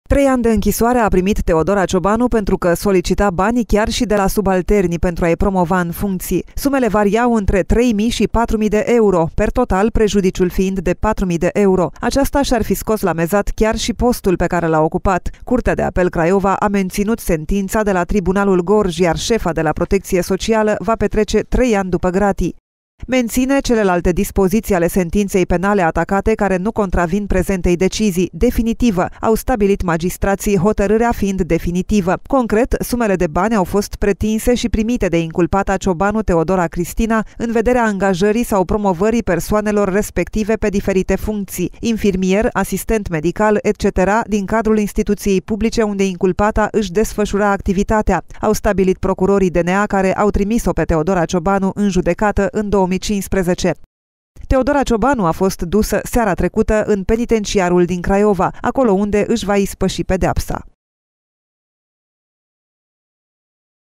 3 ani de închisoare a primit Teodora Ciobanu pentru că solicita banii chiar și de la subalterni pentru a-i promova în funcții. Sumele variau între 3.000 și 4.000 de euro, per total prejudiciul fiind de 4.000 de euro. Aceasta și-ar fi scos la mezat chiar și postul pe care l-a ocupat. Curtea de Apel Craiova a menținut sentința de la Tribunalul Gorj, iar șefa de la Protecție Socială va petrece 3 ani după gratii. Menține celelalte dispoziții ale sentinței penale atacate care nu contravin prezentei decizii, definitivă, au stabilit magistrații, hotărârea fiind definitivă. Concret, sumele de bani au fost pretinse și primite de inculpata Ciobanu Teodora Cristina în vederea angajării sau promovării persoanelor respective pe diferite funcții, infirmier, asistent medical, etc., din cadrul instituției publice unde inculpata își desfășura activitatea, au stabilit procurorii DNA care au trimis-o pe Teodora Ciobanu în judecată în 2015. Teodora Ciobanu a fost dusă seara trecută în penitenciarul din Craiova, acolo unde își va ispăși pedeapsa.